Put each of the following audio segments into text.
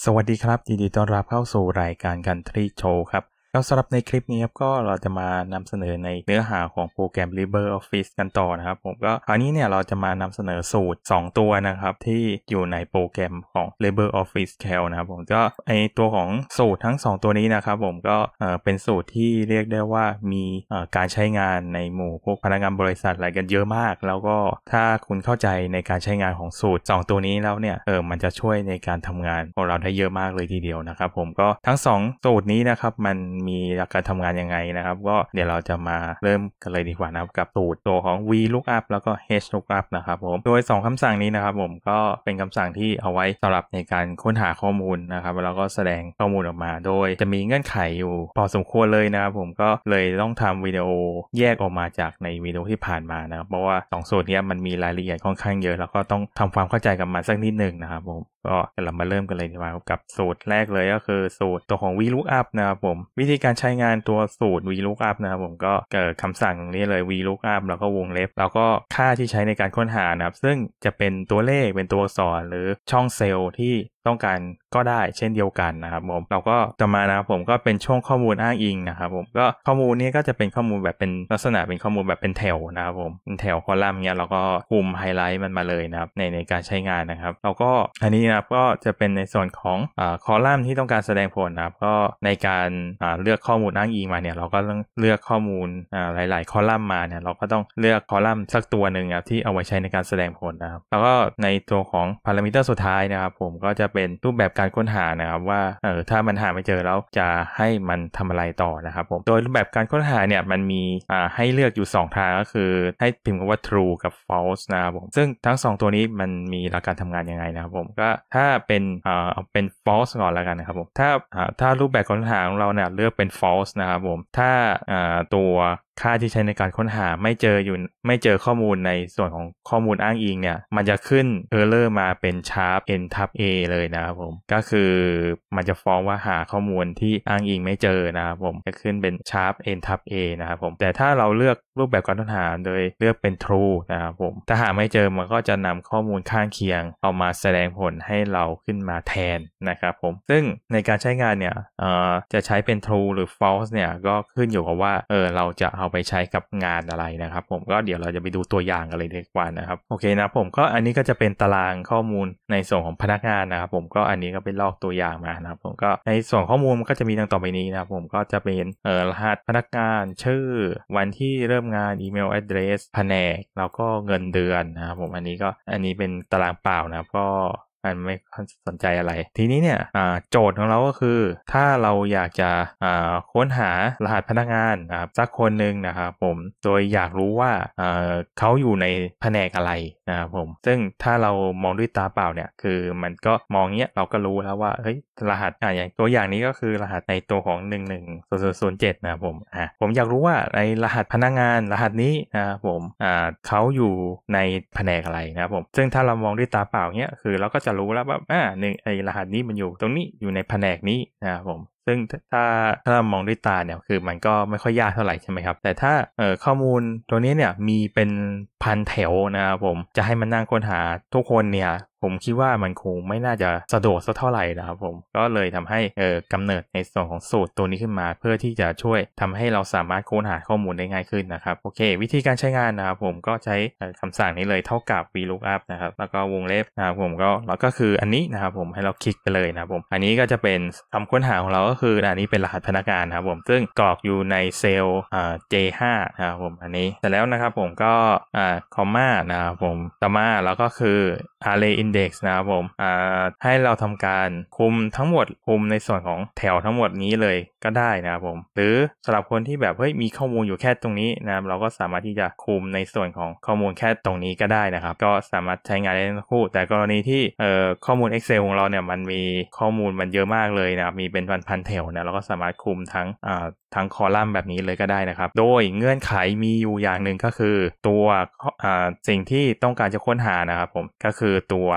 สวัสดีครับยินดีต้อนรับเข้าสู่รายการ Country Show ครับสำหรับในคลิปนี้ครับก็เราจะมานำเสนอในเนื้อหาของโปรแกรม LibreOffice กันต่อนะครับผมก็คราวนี้เนี่ยเราจะมานำเสนอสูตร2ตัวนะครับที่อยู่ในโปรแกรมของ LibreOffice Calc นะครับผมก็ไอตัวของสูตรทั้ง2ตัวนี้นะครับผมก็เป็นสูตรที่เรียกได้ว่ามีการใช้งานในหมู่พวกพนักงานบริษัทอะไรกันเยอะมากแล้วก็ถ้าคุณเข้าใจในการใช้งานของสูตร2ตัวนี้แล้วเนี่ยมันจะช่วยในการทำงานของเราได้เยอะมากเลยทีเดียวนะครับผมก็ทั้ง2สูตรนี้นะครับมันมีหลักการทำงานยังไงนะครับก็เดี๋ยวเราจะมาเริ่มกันเลยดีกว่านะครับกับสูตรตัวของ VLOOKUP แล้วก็ HLOOKUP นะครับผมโดย2คำสั่งนี้นะครับผมก็เป็นคำสั่งที่เอาไว้สำหรับในการค้นหาข้อมูลนะครับแล้วก็แสดงข้อมูลออกมาโดยจะมีเงื่อนไขอยู่พอสมควรเลยนะครับผมก็เลยต้องทำวิดีโอแยกออกมาจากในวิดีโอที่ผ่านมานะครับเพราะว่า2สูตรนี้มันมีรายละเอียดค่อนข้างเยอะแล้วก็ต้องทำความเข้าใจกับมันสักนิดนึงนะครับผมก็เรามาเริ่มกันเลยดีกว่ากับสูตรแรกเลยก็คือสูตรตัวของ VLOOKUP นะครับผมวิธีการใช้งานตัวสูตร VLOOKUP นะครับผมก็เกิดคำสั่งตรงนี้เลย VLOOKUP แล้วก็วงเล็บแล้วก็ค่าที่ใช้ในการค้นหานะครับซึ่งจะเป็นตัวเลขเป็นตัวอักษรหรือช่องเซลล์ที่ต้องการก็ได้เช่นเดียวกันนะครับผมเราก็ต่อมานะครับผมก็เป็นช่วงข้อมูลอ้างอิงนะครับผมก็ข้อมูลนี้ก็จะเป็นข้อมูลแบบเป็นลักษณะเป็นข้อมูลแบบเป็นแถวนะครับผมเป็นแถวคอลัมน์เงี้ยเราก็คุมไฮไลท์มันมาเลยนะครับในการใช้งานนะครับแล้วก็อันนี้นะครับก็จะเป็นในส่วนของคอลัมน์ที่ต้องการแสดงผลนะครับก็ในการเลือกข้อมูลอ้างอิงมาเนี่ยเราก็ต้องเลือกข้อมูลหลายๆคอลัมน์มาเนี่ยเราก็ต้องเลือกคอลัมน์สักตัวหนึ่งครับที่เอาไว้ใช้ในการแสดงผลนะครับแล้วก็ในตัวของพารามิเตอร์สุดท้ายนะครับผมก็จะเป็นรูปแบบการค้นหานะครับว่าถ้ามันหาไม่เจอแล้วจะให้มันทำอะไรต่อนะครับผมโดยรูปแบบการค้นหาเนี่ยมันมีให้เลือกอยู่2ทางก็คือให้พิมพ์คำว่า true กับ false นะครับผมซึ่งทั้ง2ตัวนี้มันมีหลักการทำงานยังไงนะครับผมก็ถ้าเป็นเอาเป็น false ก่อนแล้วกันนะครับผมถ้ารูปแบบค้นหาของเราเนี่ยเลือกเป็น false นะครับผมถ้าตัวค่าที่ใช้ในการค้นหาไม่เจอข้อมูลในส่วนของข้อมูลอ้างอิงเนี่ยมันจะขึ้น error มาเป็น sharp n ทับ a เลยนะครับผมก็คือมันจะฟ้องว่าหาข้อมูลที่อ้างอิงไม่เจอนะครับผมจะขึ้นเป็น sharp n ทับ a นะครับผมแต่ถ้าเราเลือกรูปแบบการค้นหาโดยเลือกเป็น true นะครับผมถ้าหาไม่เจอมันก็จะนำข้อมูลข้างเคียงเอามาแสดงผลให้เราขึ้นมาแทนนะครับผมซึ่งในการใช้งานเนี่ยจะใช้เป็น true หรือ false เนี่ยก็ขึ้นอยู่กับว่าเราจะเอาไปใช้กับงานอะไรนะครับผมก็เดี๋ยวเราจะไปดูตัวอย่างกันเลยดีกว่านะครับโอเคนะผมก็อันนี้ก็จะเป็นตารางข้อมูลในส่วนของพนักงานนะครับผมก็อันนี้ก็เป็นลอกตัวอย่างมานะครับผมก็ในส่วนข้อมูลมันก็จะมีดังต่อไปนี้นะครับผมก็จะเป็นรหัสพนักงานชื่อวันที่เริ่มงานอีเมล address แผนกแล้วก็เงินเดือนนะครับผมอันนี้เป็นตารางเปล่านะครับก็มันไม่สนใจอะไรทีนี้เนี่ยโจทย์ของเราก็คือถ้าเราอยากจะค้นหารหัสพนักงานนะครับสักคนหนึ่งนะครับผมโดยอยากรู้ว่าเขาอยู่ในแผนกอะไรนะครับผมซึ่งถ้าเรามองด้วยตาเปล่าเนี่ยคือมันก็มองเงี้ยเราก็รู้แล้วว่าเฮ้ยรหัสอย่างตัวอย่างนี้ก็คือรหัสในตัวของ11007นะครับผมอยากรู้ว่าในรหัสพนักงานรหัสนี้นะครับผมเขาอยู่ในแผนกอะไรนะครับผมซึ่งถ้าเรามองด้วยตาเปล่าเงี้ยคือเราก็จะรู้แล้วว่าไอ้รหัสนี้มันอยู่ตรงนี้อยู่ในแผนกนี้นะครับผมซึ่งถ้าเรามองด้วยตาเนี่ยคือมันก็ไม่ค่อยยากเท่าไหร่ใช่ไหมครับแต่ถ้าข้อมูลตัวนี้เนี่ยมีเป็นพันแถวนะครับผมจะให้มันนั่งค้นหาทุกคนเนี่ยผมคิดว่ามันคงไม่น่าจะสะดวกสักเท่าไหร่นะครับผมก็เลยทำให้กำเนิดในส่วนของสูตรตัวนี้ขึ้นมาเพื่อที่จะช่วยทำให้เราสามารถค้นหาข้อมูลได้ง่ายขึ้นนะครับโอเควิธีการใช้งานนะครับผมก็ใช้คำสั่งนี้เลยเท่ากับ VLOOKUP นะครับแล้วก็วงเล็บนะครับผมแล้วก็คืออันนี้นะครับผมให้เราคลิกไปเลยนะครับผมอันนี้ก็จะเป็นคำค้นหาของเราก็คืออันนี้เป็นรหัสพนักงานนะครับผมซึ่งกรอกอยู่ในเซลล์J5 นะครับผมอันนี้แต่แล้วนะครับผมก็คอมมานะครับผมต่อมาแล้วก็คือ array index นะครับผมให้เราทำการคุมทั้งหมดคุมในส่วนของแถวทั้งหมดนี้เลยก็ได้นะครับผมหรือสำหรับคนที่แบบมีข้อมูลอยู่แค่ตรงนี้นะครับเราก็สามารถที่จะคุมในส่วนของข้อมูลแค่ตรงนี้ก็ได้นะครับก็สามารถใช้งานได้ทั้งคู่แต่กรณีที่ข้อมูล Excel ของเราเนี่ยมันมีข้อมูลมันเยอะมากเลยนะครับมีเป็นพันแถวนะเราก็สามารถคุมทั้งคอลัมน์แบบนี้เลยก็ได้นะครับโดยเงื่อนไขมีอยู่อย่างหนึ่งก็คือตัวสิ่งที่ต้องการจะค้นหานะครับผมก็คือตัวร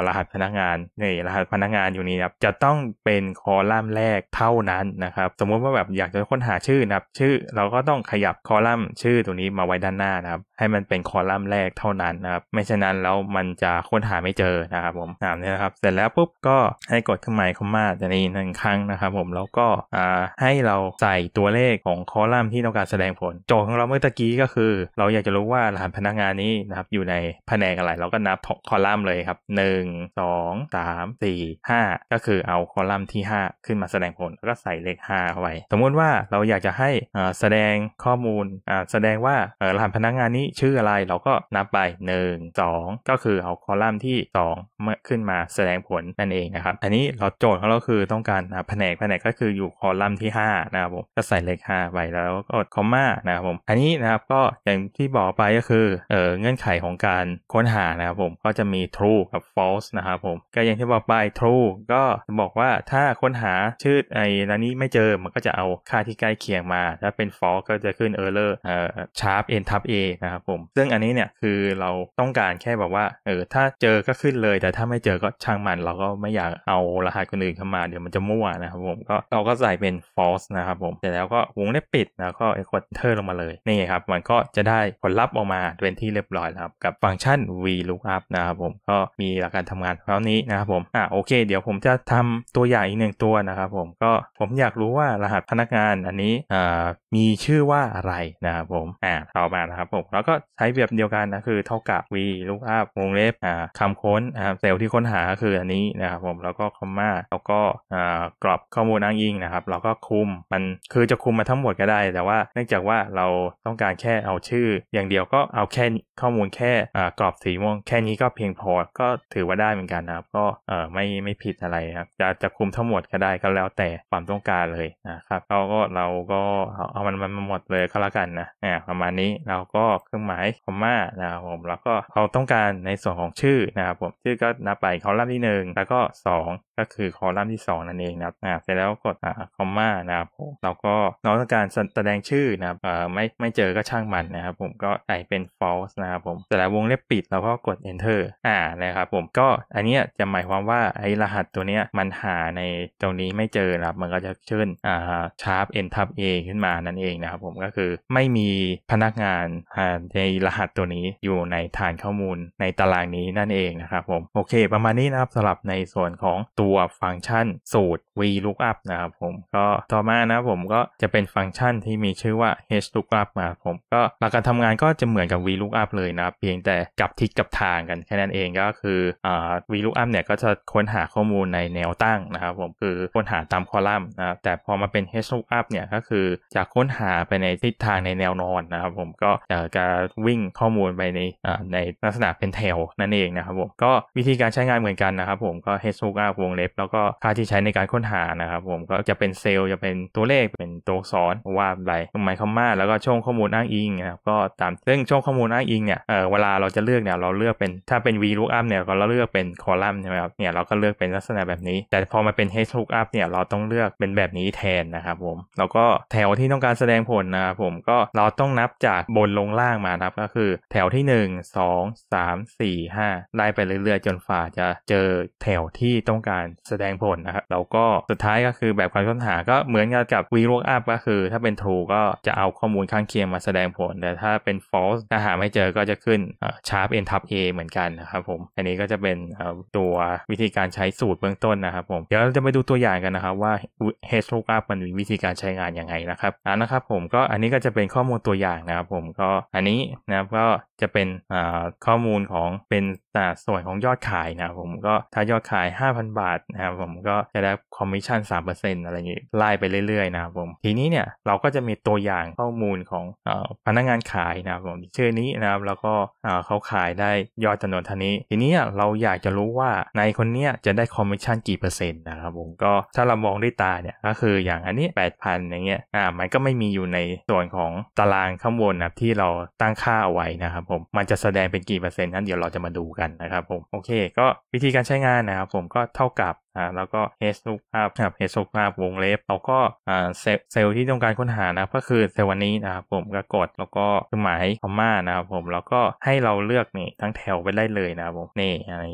รหัสพนักงานนี่รหัสพนักงานอยู่นี้ครับจะต้องเป็นคอลัมน์แรกเท่านั้นนะครับสมมุติว่าแบบอยากจะค้นหาชื่อนะครับชื่อเราก็ต้องขยับคอลัมน์ชื่อตัวนี้มาไว้ด้านหน้านะครับให้มันเป็นคอลัมน์แรกเท่านั้นนะครับไม่เช่นนั้นแล้วมันจะค้นหาไม่เจอนะครับผมนี่นะครับเสร็จแล้วปุ๊บก็ให้กดเครื่องหมายคอมมาตัวนี้1ครั้งนะครับผมแล้วก็ให้เราใส่ตัวเลขของคอลัมน์ที่ต้องการแสดงผลโจทย์ของเราเมื่อตะกี้ก็คือเราอยากจะรู้ว่ารหัสพนักงานนี้นะครับอยู่ในแผนกอะไรเราก็นับคอลัมน์เลยครับ1 2 3 4 5ก็คือเอาคอลัมน์ที่5ขึ้นมาแสดงผลแล้วก็ใส่เลข5เข้าไปสมมุติว่าเราอยากจะให้แสดงข้อมูลแสดงว่ารหัสพนักงานนี้ชื่ออะไรเราก็นับไป1 2ก็คือเอาคอลัมน์ที่2มาขึ้นมาแสดงผลนั่นเองนะครับอันนี้เราโจทย์ของเราคือต้องการแผนกก็คืออยู่คอลัมน์ที่5นะครับผมก็ใส่เลข5ไปแล้วก็กดคอมมานะครับผมอันนี้นะครับก็อย่างที่บอกไปก็คือเงื่อนไขของการค้นหานะครับผมก็จะมี true กับ false นะครับผมก็อย่างที่บอกไป true ก็บอกว่าถ้าค้นหาชื่อร้านนี้ไม่เจอมันก็จะเอาค่าที่ใกล้เคียงมาถ้าเป็น false ก็จะขึ้น error sharp n ทับ a นะครับผมซึ่งอันนี้เนี่ยคือเราต้องการแค่แบบว่าถ้าเจอก็ขึ้นเลยแต่ถ้าไม่เจอก็ช่างมันเราก็ไม่อยากเอารหัสคนอื่นเข้ามาเดี๋ยวมันจะมั่วนะครับผมก็เราก็ใส่เป็น false นะครับผมเสร็จแล้วก็วงเล็บปิดแล้วก็กด enter ลงมาเลยนี่ครับมันก็จะได้ผลลัพธ์ออกมาเป็นที่เรียบร้อยแล้วครับกับฟังก์ชัน VLOOKUP นะครับผมก็มีหลักการทำงานเท่านี้นะครับผมโอเคเดี๋ยวผมจะทำตัวอย่างอีก1ตัวนะครับผมก็ผมอยากรู้ว่ารหัสพนักงานอันนี้มีชื่อว่าอะไรนะครับผมต่อมานะครับผมแล้วก็ใช้แบบเดียวกันนะคือเท่ากับ VLOOKUP วงเล็บคำค้นเซลล์ที่ค้นหาคืออันนี้นะครับผมแล้วก็คอมมาแล้วก็กรอบข้อมูลอ้างอิงนะครับแล้วก็คุมมันคือจะคุมมาทั้งหมดก็ได้แต่ว่าเนื่องจากว่าเราต้องการแค่เอาชื่ออย่างเดียวก็เอาแค่ข้อมูลแค่กรอบสีม่วงแค่นี้ก็เพียงพอก็ถือว่าได้เหมือนกันนะครับก็ไม่ผิดอะไรครับจะคุมทั้งหมดก็ได้ก็แล้วแต่ความต้องการเลยนะครับเราก็เอามันมาหมดเลยก็แล้วกันนะประมาณนี้เราก็เครื่องหมายคอมมานะครับผมแล้วก็เราต้องการในส่วนของชื่อนะครับผมชื่อก็นับไปคอลัมน์ที่1แล้วก็2ก็คือคอลัมน์ที่2นั่นเองนะครับเสร็จแล้วกดคอมมานะครับผมเราก็ต้องการแสดงชื่อนะครับไม่เจอก็ช่างมันนะครับผมก็ใส่เป็น false นะครับผมเสร็จแล้ววงเล็บปิดเราก็กด enter นะครับผมก็อันนี้จะหมายความว่าไอ้รหัสตัวเนี้ยมันหาในตรงนี้ไม่เจอนะครับมันก็จะขึ้นsharp n ทับ a ขึ้นมานั่นเองนะครับผมก็คือไม่มีพนักงานในรหัสตัวนี้อยู่ในฐานข้อมูลในตารางนี้นั่นเองนะครับผมโอเคประมาณนี้นะครับสำหรับในส่วนของตัวฟังก์ชันสูตร VLOOKUP นะครับผมก็ต่อมานะผมก็จะเป็นฟังก์ชันที่มีชื่อว่า HLOOKUP มาผมก็หลักการทำงานก็จะเหมือนกับ VLOOKUP เลยนะครับเพียงแต่กลับทิศกับทางกันแค่นั้นเองก็คือVLOOKUP เนี่ยก็จะค้นหาข้อมูลในแนวตั้งนะครับผมคือค้นหาตามคอลัมน์นะครับแต่พอมาเป็น HLOOKUP เนี่ยก็คือจะค้นหาไปในทิศทางในแนวนอนนะครับผมก็จะวิ่งข้อมูลไปในลักษณะเป็นแถวนั่นเองนะครับผมก็วิธีการใช้งานเหมือนกันนะครับผมก็ HLOOKUP วงเล็บแล้วก็ค่าที่ใช้ในการค้นหานะครับผมก็จะเป็นเซลล์จะเป็นตัวเลขเป็นตัวอักษรว่าไปหมายคอมมาแล้วก็ช่องข้อมูลอ้างอิงนะครับก็ตามซึ่งช่องข้อมูลอ้างอิงเนี่ยเวลาเราจะเลือกเนี่ยเราเลือกเป็นถ้าเป็น VLOOKUP เนี่ยเราเลือกเป็นคอลัมน์ใช่ไหมครับเนี่ยเราก็เลือกเป็นลักษณะแบบนี้แต่พอมาเป็น HLOOKUP เนี่ยเราต้องเลือกเป็นแบบนี้แทนนะครับผมแล้วก็แถวที่ต้องการแสดงผลนะครับผมก็เราต้องนับจากบนลงล่างมานะครับก็คือแถวที่1 2 3 4 5ไล่ไปเรื่อยๆจนฝ่าจะเจอแถวที่ต้องการแสดงผลนะครับแล้วก็สุดท้ายก็คือแบบการค้นหาก็เหมือนกับ VLOOKUP ก็คือถ้าเป็น true ก็จะเอาข้อมูลข้างเคียงมาแสดงผลแต่ถ้าเป็น false ถ้าหาไม่เจอก็จะขึ้นsharp n ทับ a เหมือนกันนะครับผมอันนี้ก็จะเป็นตัววิธีการใช้สูตรเบื้องต้นนะครับผมเดี๋ยวเราจะไปดูตัวอย่างกันนะครับว่า HLOOKUP มันมีวิธีการใช้งานยังไงนะครับผมก็อันนี้ก็จะเป็นข้อมูลตัวอย่างนะครับผมก็อันนี้นะครับก็จะเป็นข้อมูลของเป็นส่วนของยอดขายนะครับผมก็ถ้ายอดขาย 5,000 บาทนะครับผมก็จะได้คอมมิชชั่น 3% อะไรอย่างนี้ไล่ไปเรื่อยๆนะครับผมทีนี้เนี่ยเราก็จะมีตัวอย่างข้อมูลของพนักงานขายนะครับผมชื่อนี้นะครับแล้วก็เขาขายได้ยอดจำนวนเท่านี้ทีนี้เราอยากจะรู้ว่าในคนเนี้ยจะได้คอมมิชชั่นกี่เปอร์เซ็นต์นะครับผมก็ถ้าเรามองด้วยตาเนี่ยก็คืออย่างอันนี้ 8,000 อย่างเงี้ยมันก็ไม่มีอยู่ในส่วนของตารางข้างบนนะที่เราตั้งค่าเอาไว้นะครับผมมันจะแสดงเป็นกี่เปอร์เซ็นต์นั้นเดี๋ยวเราจะมาดูกันนะครับผมโอเคก็วิธีการใช้งานนะครับผมก็เท่ากับแล้วก็ HLOOKUP ครับ HLOOKUP วงเล็บแล้วก็เซลล์ที่ต้องการค้นหานะก็คือเซลล์วันนี้นะครับผมก็กดแล้วก็เครื่องหมายคอมมานะครับผมแล้วก็ให้เราเลือกนี่ทั้งแถวไปได้เลยนะครับผมนี่อะไร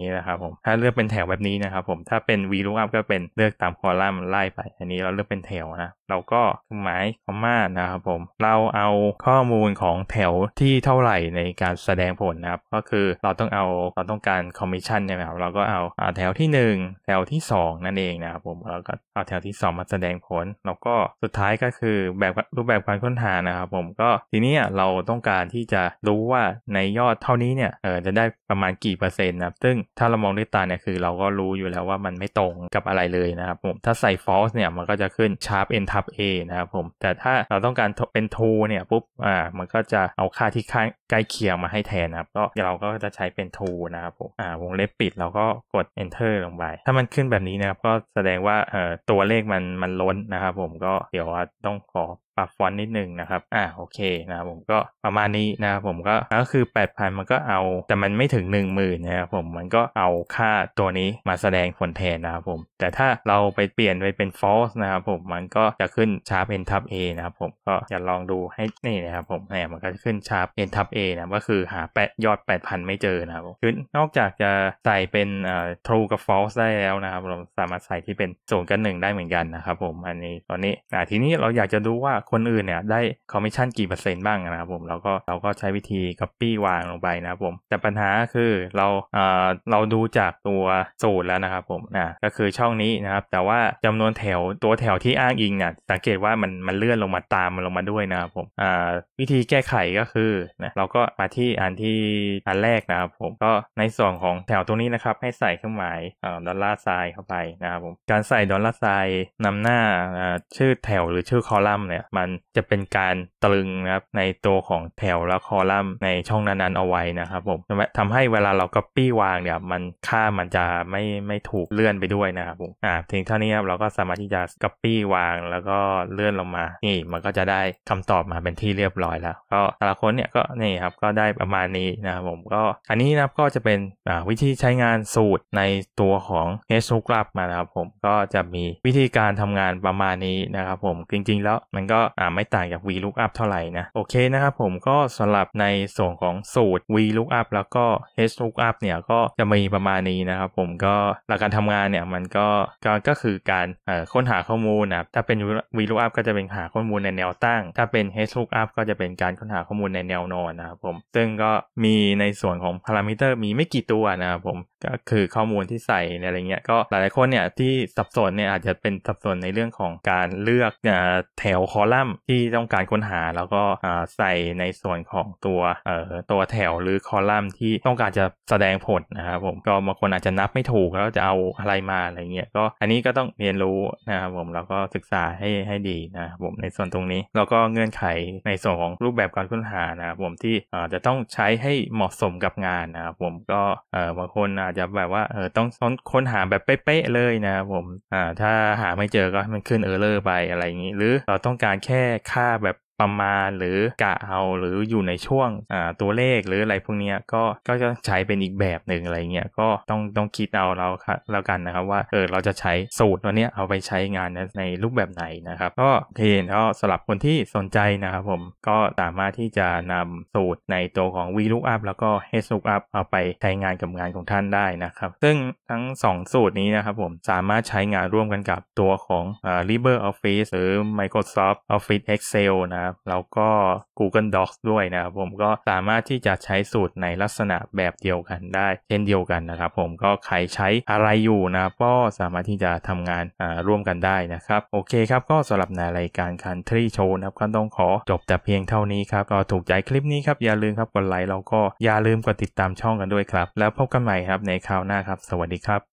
นี้นะครับผมถ้าเลือกเป็นแถวแบบนี้นะครับผมถ้าเป็น VLOOKUP ก็เป็นเลือกตามคอลัมน์ไล่ไปอันนี้เราเลือกเป็นแถวนะเราก็เครื่องหมายคอมมานะครับผมเราเอาข้อมูลของแถวที่เท่าไหร่ในการแสดงผลนะครับก็คือเราต้องการคอมมิชชั่นใช่ไหมครับเราก็เอาแถวที่1แถวที่2นั่นเองนะครับผมเราก็เอาแถวที่2มาแสดงผลแล้วก็สุดท้ายก็คือรูปแบบการค้นหานะครับผมก็ทีนี้เราต้องการที่จะรู้ว่าในยอดเท่านี้เนี่ยจะได้ประมาณกี่เปอร์เซ็นต์นะครับซึ่งถ้าเรามองด้วยตาเนี่ยคือเราก็รู้อยู่แล้วว่ามันไม่ตรงกับอะไรเลยนะครับผมถ้าใส่ false เนี่ยมันก็จะขึ้น sharp n ทับ a นะครับผมแต่ถ้าเราต้องการเป็น true เนี่ยปุ๊บมันก็จะเอาค่าที่ใกล้เคียงมาให้แทนนะครับก็เราก็จะใช้เป็น true นะครับผมวงเล็บปิดเราก็กด enter ลงไปถ้ามันขึ้นแบบนี้นะครับก็แสดงว่าตัวเลขมันล้นนะครับผมก็เดี๋ยวต้องขอปรับฟอนต์นิดนึงนะครับโอเคนะครับผมก็ประมาณนี้นะครับผมก็คือ 8,000 มันก็เอาแต่มันไม่ถึง 10,000 นะครับผมมันก็เอาค่าตัวนี้มาแสดงผลแทนนะครับผมแต่ถ้าเราไปเปลี่ยนไปเป็น false นะครับผมมันก็จะขึ้น sharp n ทับ a นะครับผมก็อย่าลองดูให้นี่นะครับผมเนี่ยมันก็จะขึ้น sharp n ทับ a นะก็คือหายอด 8,000 ไม่เจอนะครับคือนอกจากจะใส่เป็นtrue กับ false ได้แล้วนะครับเราสามารถใส่ที่เป็น0กับ1ได้เหมือนกันนะครับผมอันนี้ตอนนี้ทีนี้เราอยากจะดูว่าคนอื่นเนี่ยได้คอมมิชชั่นกี่เปอร์เซ็นต์บ้างนะครับผมเราก็ใช้วิธี copy วางลงไปนะครับผมแต่ปัญหาคือเราดูจากตัวสูตรแล้วนะครับผมก็คือช่องนี้นะครับแต่ว่าจำนวนตัวแถวที่อ้างอิงเนี่ยสังเกตว่ามันเลื่อนลงมาตามมันลงมาด้วยนะครับผมวิธีแก้ไขก็คือเราก็มาที่อันแรกนะครับผมก็ในส่วนของแถวตรงนี้นะครับให้ใส่เครื่องหมาย$เข้าไปนะครับผมการใส่$นำหน้าชื่อแถวหรือชื่อคอลัมน์เนี่ยมันจะเป็นการตรึงนะครับในตัวของแถวและคอลัมน์ในช่องนั้นๆเอาไว้นะครับผมทำให้เวลาเรา copy วางเนี่ยค่ามันจะไม่ถูกเลื่อนไปด้วยนะครับผมถึงเท่านี้ครับเราก็สามารถที่จะ copy วางแล้วก็เลื่อนลงมานี่มันก็จะได้คำตอบมาเป็นที่เรียบร้อยแล้วก็แต่ละคนเนี่ยก็นี่ครับก็ได้ประมาณนี้นะครับผมก็อันนี้นะครับก็จะเป็นวิธีใช้งานสูตรในตัวของ HLOOKUP มานะครับผมก็จะมีวิธีการทำงานประมาณนี้นะครับผมจริงๆแล้วมันก็ไม่ต่างจาก VLOOKUP เท่าไหร่นะโอเคนะครับผมก็สำหรับในส่วนของสูตร VLOOKUP แล้วก็ HLOOKUP เนี่ยก็จะมีประมาณนี้นะครับผมก็หลักการทำงานเนี่ยมันก็คือการค้นหาข้อมูลนะครับถ้าเป็น VLOOKUP ก็จะเป็นหาข้อมูลในแนวตั้งถ้าเป็น HLOOKUP ก็จะเป็นการค้นหาข้อมูลในแนวนอนนะครับผมซึ่งก็มีในส่วนของพารามิเตอร์มีไม่กี่ตัวนะครับผมก็คือข้อมูลที่ใส่อะไรเงี้ยก็หลายๆคนเนี่ยที่สับสนเนี่ยอาจจะเป็นสับสนในเรื่องของการเลือกแถวคอลัมน์ที่ต้องการค้นหาแล้วก็ใส่ในส่วนของตัวแถวหรือคอลัมน์ที่ต้องการจะแสดงผลนะครับผมก็บางคนอาจจะนับไม่ถูกแล้วจะเอาอะไรมาอะไรเงี้ยก็อันนี้ก็ต้องเรียนรู้นะครับผมแล้วก็ศึกษาให้ดีนะครับผมในส่วนตรงนี้แล้วก็เงื่อนไขในส่วนของรูปแบบการค้นหานะครับผมที่จะต้องใช้ให้เหมาะสมกับงานนะครับผมก็บางคนอาจจะแบบว่าต้องค้นหาแบบเป๊ะๆเลยนะครับผมถ้าหาไม่เจอก็มันขึ้นerrorไปอะไรอย่างนี้หรือเราต้องการแค่ค่าแบบประมาณหรือกะเอาหรืออยู่ในช่วงตัวเลขหรืออะไรพวกนี้ก็จะใช้เป็นอีกแบบหนึ่งอะไรเงี้ยก็ต้องคิดเอาแล้วกันนะครับว่าเราจะใช้สูตรตัวเนี้ยเอาไปใช้งานในรูปแบบไหนนะครับก็ก็สำหรับคนที่สนใจนะครับผมก็สามารถที่จะนำสูตรในตัวของ VLOOKUP แล้วก็ HLOOKUP เอาไปใช้งานกับงานของท่านได้นะครับซึ่งทั้ง2สูตรนี้นะครับผมสามารถใช้งานร่วมกันกับตัวของLibreOffice หรือ Microsoft Office Excel นะครับแล้วก็ Google Docs ด้วยนะครับผมก็สามารถที่จะใช้สูตรในลักษณะแบบเดียวกันได้เช่นเดียวกันนะครับผมก็ใครใช้อะไรอยู่นะครับก็สามารถที่จะทำงานร่วมกันได้นะครับโอเคครับก็สำหรับในรายการ Country Show นะครับก็ต้องขอจบแต่เพียงเท่านี้ครับก็ถูกใจคลิปนี้ครับอย่าลืมครับกดไลค์แล้วก็อย่าลืมกดติดตามช่องกันด้วยครับแล้วพบกันใหม่ครับในคราวหน้าครับสวัสดีครับ